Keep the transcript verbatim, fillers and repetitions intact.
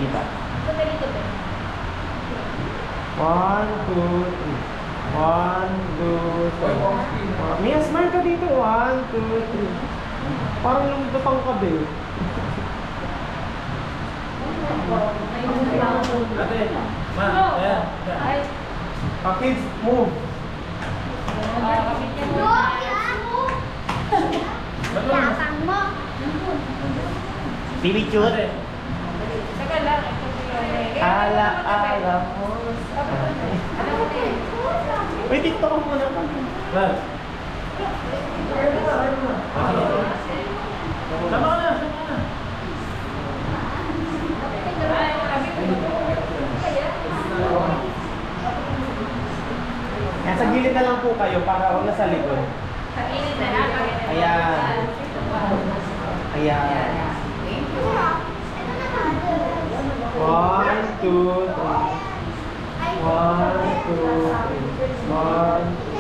Diba? Sandali to, Ben. One, two, three. One, two, three. Uh, Mia, smile ka dito. One, two, three. Parang lumutang ka, be. Ate, ma, ayan. Ay. Kids, move. Kapit niya mo. Yatang mo. Pipicture. Tagal lang. Ala, ala mo. Ano mo din? Uy, TikTok ko muna. Ma. Sama ka na, sama ka na. Yan, sa gilid na lang po kayo para huwag na sa likod. Sa init na lang. Ayan. Ayan. One, two, three. One, two, three. One,